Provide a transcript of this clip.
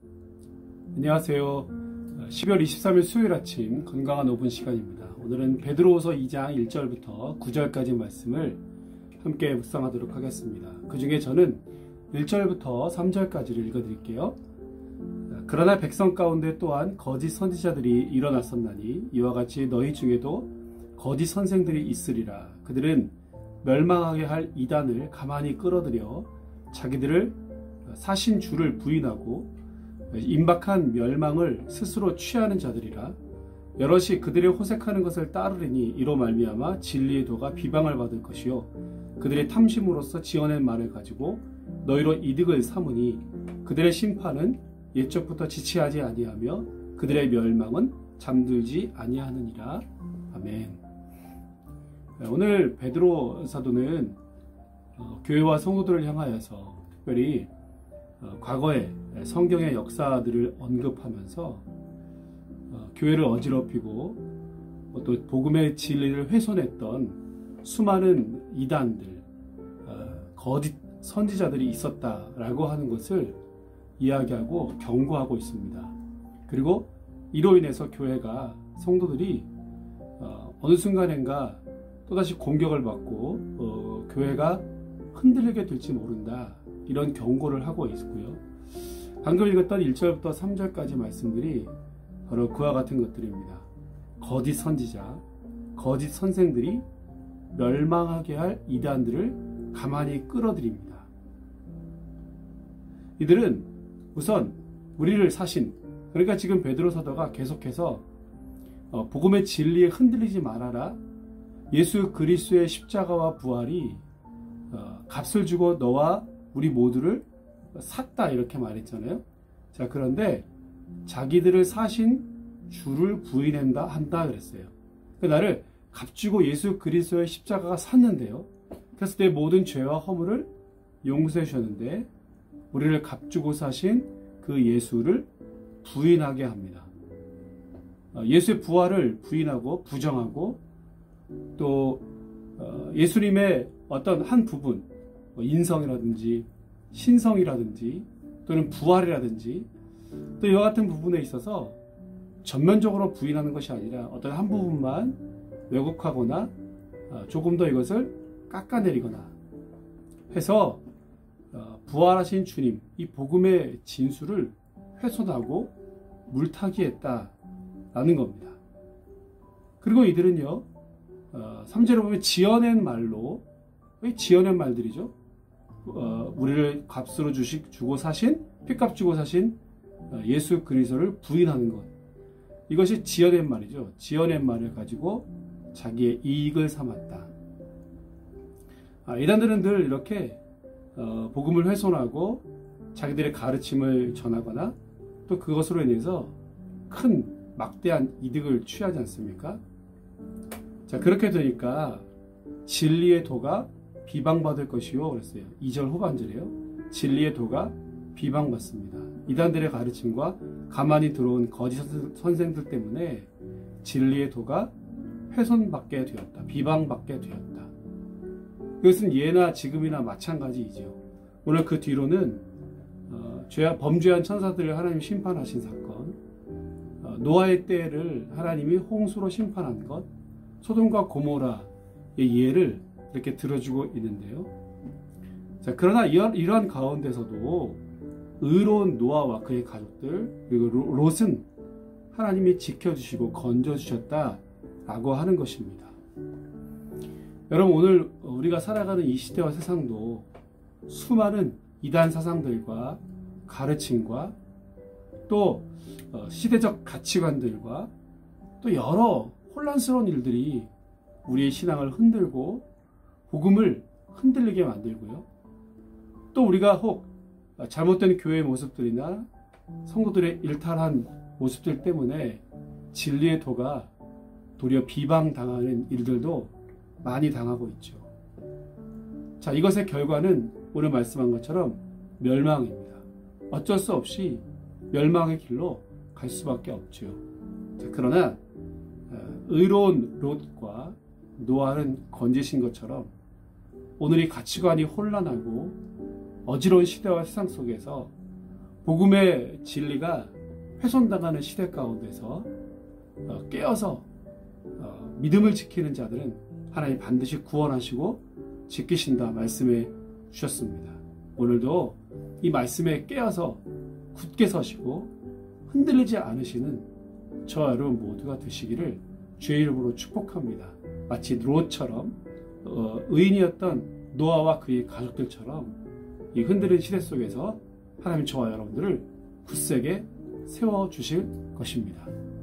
안녕하세요. 12월 23일 수요일 아침 건강한 5분 시간입니다. 오늘은 베드로후서 2장 1절부터 9절까지 말씀을 함께 묵상하도록 하겠습니다. 그 중에 저는 1절부터 3절까지를 읽어드릴게요. 그러나 백성 가운데 또한 거짓 선지자들이 일어났었나니 이와 같이 너희 중에도 거짓 선생들이 있으리라. 그들은 멸망하게 할 이단을 가만히 끌어들여 자기들을 사신 주를 부인하고 임박한 멸망을 스스로 취하는 자들이라. 여럿이 그들의 호색하는 것을 따르리니 이로 말미암아 진리의 도가 비방을 받을 것이요 그들의 탐심으로써 지어낸 말을 가지고 너희로 이득을 삼으니 그들의 심판은 옛적부터 지체하지 아니하며 그들의 멸망은 잠들지 아니하느니라. 아멘. 오늘 베드로 사도는 교회와 성도들을 향하여서 특별히 과거의 성경의 역사들을 언급하면서 교회를 어지럽히고 또 복음의 진리를 훼손했던 수많은 이단들, 거짓 선지자들이 있었다라고 하는 것을 이야기하고 경고하고 있습니다. 그리고 이로 인해서 교회가, 성도들이 어느 순간인가 또다시 공격을 받고 교회가 흔들리게 될지 모른다, 이런 경고를 하고 있고요. 방금 읽었던 1절부터 3절까지 말씀들이 바로 그와 같은 것들입니다. 거짓 선지자, 거짓 선생들이 멸망하게 할 이단들을 가만히 끌어들입니다. 이들은 우선 우리를 사신, 그러니까 지금 베드로 사도가 계속해서 복음의 진리에 흔들리지 말아라, 예수 그리스도의 십자가와 부활이 값을 주고 너와 우리 모두를 샀다, 이렇게 말했잖아요. 자, 그런데 자기들을 사신 주를 한다 그랬어요. 나를 값주고 예수 그리스도의 십자가가 샀는데요, 그래서 내 모든 죄와 허물을 용서해 주셨는데 우리를 값주고 사신 그 예수를 부인하게 합니다. 예수의 부활을 부인하고 부정하고 또 예수님의 어떤 한 부분, 인성이라든지 신성이라든지 또는 부활이라든지 또 이와 같은 부분에 있어서 전면적으로 부인하는 것이 아니라 어떤 한 부분만 왜곡하거나 조금 더 이것을 깎아내리거나 해서 부활하신 주님, 이 복음의 진수를 훼손하고 물타기했다라는 겁니다. 그리고 이들은요, 3절에 보면 지어낸 말로, 지어낸 말들이죠. 우리를 값으로 주고 사신, 핏값 주고 사신 예수 그리스도를 부인하는 것, 이것이 지어낸 말이죠. 지어낸 말을 가지고 자기의 이익을 삼았다. 이단들은 늘 이렇게 복음을 훼손하고 자기들의 가르침을 전하거나 또 그것으로 인해서 큰 막대한 이득을 취하지 않습니까? 자, 그렇게 되니까 진리의 도가 비방받을 것이요 그랬어요. 2절 후반절이에요. 진리의 도가 비방받습니다. 이단들의 가르침과 가만히 들어온 거짓 선생들 때문에 진리의 도가 훼손받게 되었다, 비방받게 되었다. 이것은 예나 지금이나 마찬가지이죠. 오늘 그 뒤로는 범죄한 천사들을 하나님이 심판하신 사건, 노아의 때를 하나님이 홍수로 심판한 것, 소돔과 고모라의 예를 이렇게 들어주고 있는데요. 자, 그러나 이러한 가운데서도 의로운 노아와 그의 가족들, 그리고 롯은 하나님이 지켜주시고 건져주셨다라고 하는 것입니다. 여러분, 오늘 우리가 살아가는 이 시대와 세상도 수많은 이단 사상들과 가르침과 또 시대적 가치관들과 또 여러 혼란스러운 일들이 우리의 신앙을 흔들고 복음을 흔들리게 만들고요. 또 우리가 혹 잘못된 교회의 모습들이나 성도들의 일탈한 모습들 때문에 진리의 도가 도리어 비방당하는 일들도 많이 당하고 있죠. 자, 이것의 결과는 오늘 말씀한 것처럼 멸망입니다. 어쩔 수 없이 멸망의 길로 갈 수밖에 없죠. 자, 그러나 의로운 롯과 노아는 건지신 것처럼 오늘 이 가치관이 혼란하고 어지러운 시대와 세상 속에서 복음의 진리가 훼손당하는 시대 가운데서 깨어서 믿음을 지키는 자들은 하나님 반드시 구원하시고 지키신다 말씀해 주셨습니다. 오늘도 이 말씀에 깨어서 굳게 서시고 흔들리지 않으시는 저와 여러분 모두가 되시기를 주의 이름으로 축복합니다. 마치 롯처럼 의인이었던 노아와 그의 가족들처럼 이 흔들리는 시대 속에서 하나님 저와 여러분들을 굳세게 세워주실 것입니다.